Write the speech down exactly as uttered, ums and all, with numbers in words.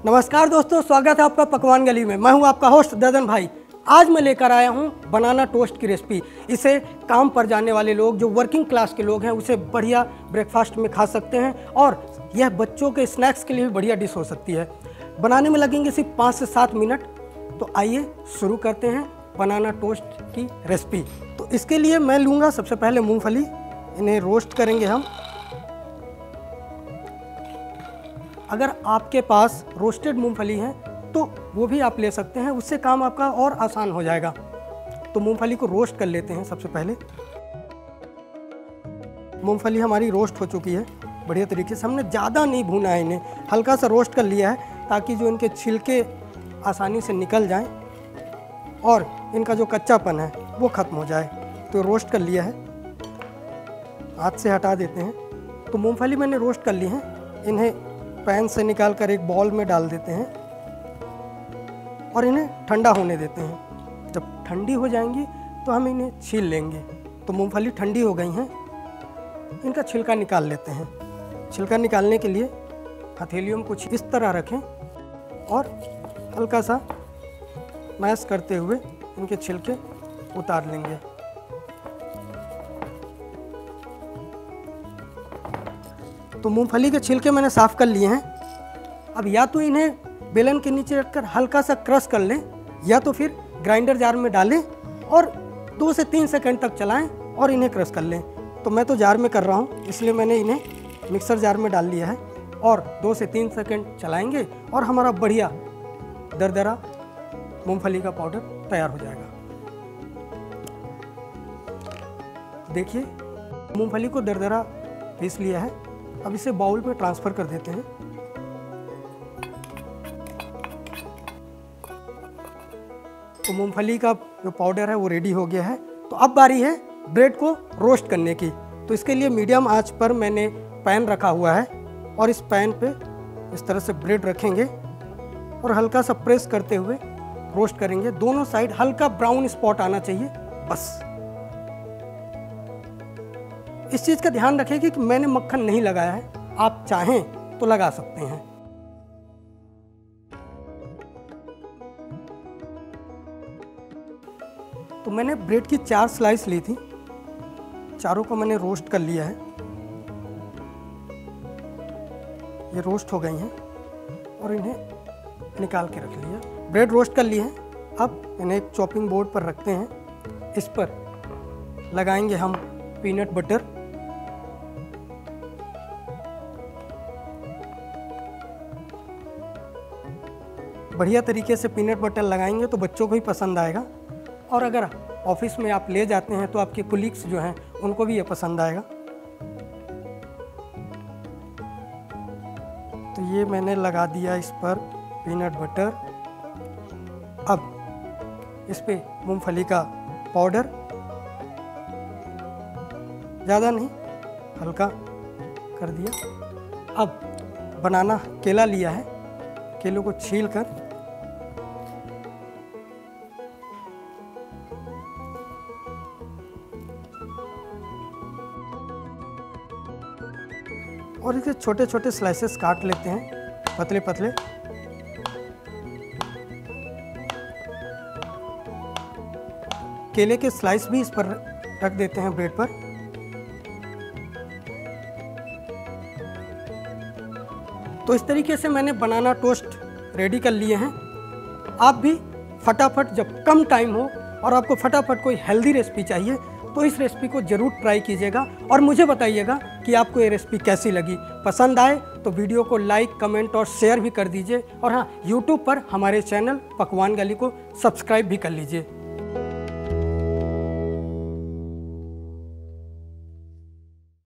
नमस्कार दोस्तों, स्वागत है आपका पकवान गली में। मैं हूं आपका होस्ट ददन भाई। आज मैं लेकर आया हूं बनाना टोस्ट की रेसिपी। इसे काम पर जाने वाले लोग, जो वर्किंग क्लास के लोग हैं, उसे बढ़िया ब्रेकफास्ट में खा सकते हैं और यह बच्चों के स्नैक्स के लिए भी बढ़िया डिश हो सकती है। बनाने में लगेंगे सिर्फ पाँच से सात मिनट। तो आइए शुरू करते हैं बनाना टोस्ट की रेसिपी। तो इसके लिए मैं लूँगा सबसे पहले मूँगफली। इन्हें रोस्ट करेंगे हम। अगर आपके पास रोस्टेड मूंगफली है तो वो भी आप ले सकते हैं, उससे काम आपका और आसान हो जाएगा। तो मूंगफली को रोस्ट कर लेते हैं सबसे पहले। मूंगफली हमारी रोस्ट हो चुकी है बढ़िया तरीके से। हमने ज़्यादा नहीं भूना है, इन्हें हल्का सा रोस्ट कर लिया है ताकि जो इनके छिलके आसानी से निकल जाएं और इनका जो कच्चापन है वो ख़त्म हो जाए। तो रोस्ट कर लिया है, हाथ से हटा देते हैं। तो मूंगफली मैंने रोस्ट कर ली है। इन्हें पैन से निकाल कर एक बाउल में डाल देते हैं और इन्हें ठंडा होने देते हैं। जब ठंडी हो जाएंगी तो हम इन्हें छील लेंगे। तो मूंगफली ठंडी हो गई हैं, इनका छिलका निकाल लेते हैं। छिलका निकालने के लिए हथेलियों में कुछ इस तरह रखें और हल्का सा मैश करते हुए इनके छिलके उतार लेंगे। तो मूंगफली के छिलके मैंने साफ़ कर लिए हैं। अब या तो इन्हें बेलन के नीचे रखकर हल्का सा क्रश कर लें या तो फिर ग्राइंडर जार में डालें और दो से तीन सेकंड तक चलाएं और इन्हें क्रश कर लें। तो मैं तो जार में कर रहा हूं, इसलिए मैंने इन्हें मिक्सर जार में डाल लिया है और दो से तीन सेकंड चलाएंगे और हमारा बढ़िया दरदरा मूंगफली का पाउडर तैयार हो जाएगा। देखिए, मूंगफली को दरदरा पीस लिया है। अब इसे बाउल में ट्रांसफ़र कर देते हैं। तो मूंगफली का जो पाउडर है वो रेडी हो गया है। तो अब बारी है ब्रेड को रोस्ट करने की। तो इसके लिए मीडियम आंच पर मैंने पैन रखा हुआ है और इस पैन पे इस तरह से ब्रेड रखेंगे और हल्का सा प्रेस करते हुए रोस्ट करेंगे। दोनों साइड हल्का ब्राउन स्पॉट आना चाहिए बस। इस चीज़ का ध्यान रखें कि मैंने मक्खन नहीं लगाया है, आप चाहें तो लगा सकते हैं। तो मैंने ब्रेड की चार स्लाइस ली थी, चारों को मैंने रोस्ट कर लिया है। ये रोस्ट हो गई हैं और इन्हें निकाल के रख लिया। ब्रेड रोस्ट कर ली है। अब इन्हें एक चॉपिंग बोर्ड पर रखते हैं। इस पर लगाएंगे हम पीनट बटर। बढ़िया तरीके से पीनट बटर लगाएंगे तो बच्चों को ही पसंद आएगा और अगर ऑफिस में आप ले जाते हैं तो आपके कुलीग्स जो हैं उनको भी ये पसंद आएगा। तो ये मैंने लगा दिया इस पर पीनट बटर। अब इस पे मूंगफली का पाउडर, ज़्यादा नहीं, हल्का कर दिया। अब बनाना केला लिया है, केलों को छील कर और इसे छोटे छोटे स्लाइसेस काट लेते हैं, पतले पतले। केले के स्लाइस भी इस पर रख देते हैं ब्रेड पर। तो इस तरीके से मैंने बनाना टोस्ट रेडी कर लिए हैं। आप भी फटाफट, जब कम टाइम हो और आपको फटाफट कोई हेल्दी रेसिपी चाहिए तो इस रेसिपी को ज़रूर ट्राई कीजिएगा और मुझे बताइएगा कि आपको ये रेसिपी कैसी लगी। पसंद आए तो वीडियो को लाइक, कमेंट और शेयर भी कर दीजिए। और हाँ, यूट्यूब पर हमारे चैनल पकवान गली को सब्सक्राइब भी कर लीजिए।